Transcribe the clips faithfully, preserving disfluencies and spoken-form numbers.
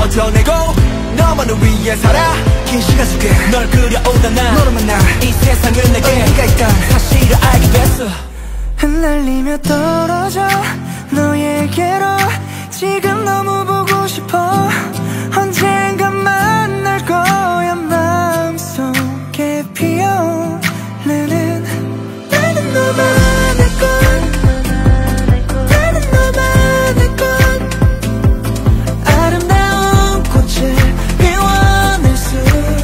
버텨내고 너만을 위해 살아 긴 시간 속에 널 그려오던 나 너를 만나 이 세상은 내게 네가 있다는 사실을 알게 됐어. 흩날리며 떨어져 너에게로 지금 너무 보고 싶어. 언젠가 만날 거야. 마음속에 피어나는 나는 너만의 꽃, 나는 너만의 꽃. 아름다운 꽃을 피워낼 수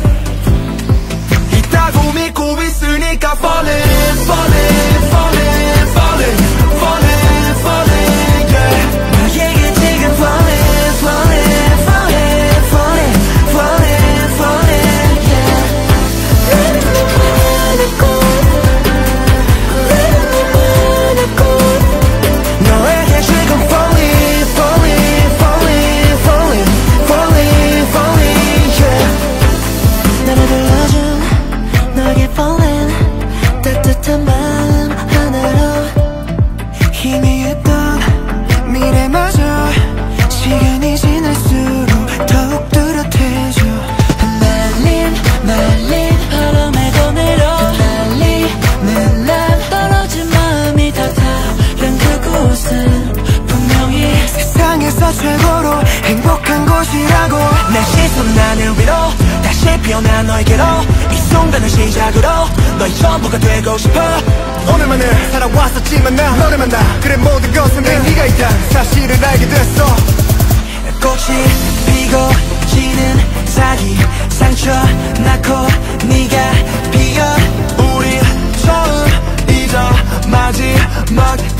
있다고 믿고 있으니까 falling falling falling falling falling falling yeah. 나에게 지금 falling falling falling falling falling falling yeah. 나는 너만의 꽃, 나는 너만의 꽃. 너에게 지금 falling falling falling falling falling falling yeah. 나를 불러준 너에게 falling 따뜻한 마음 하나로 희미했던 미래마저 시간이 지날수록 더욱 뚜렷해져. 흩날린 말린 바람에도 내려 흩날리는 날 떨어진 마음이 다 다른 그곳은 분명히 세상에서 최고로 행복한 곳이라고. 내 시선 하늘 위로 다시 피어난 너에게로 이 순간을 시작으로 너의 전부가 되고 싶어. 오늘만을 살아왔었지만 나 너를 만나 그래 모든 것은 내 네가 있다 사실을 알게 됐어. 꽃이 피고 지는 사이 상처 낳고 네가 피어 우리 처음 잊어 마지막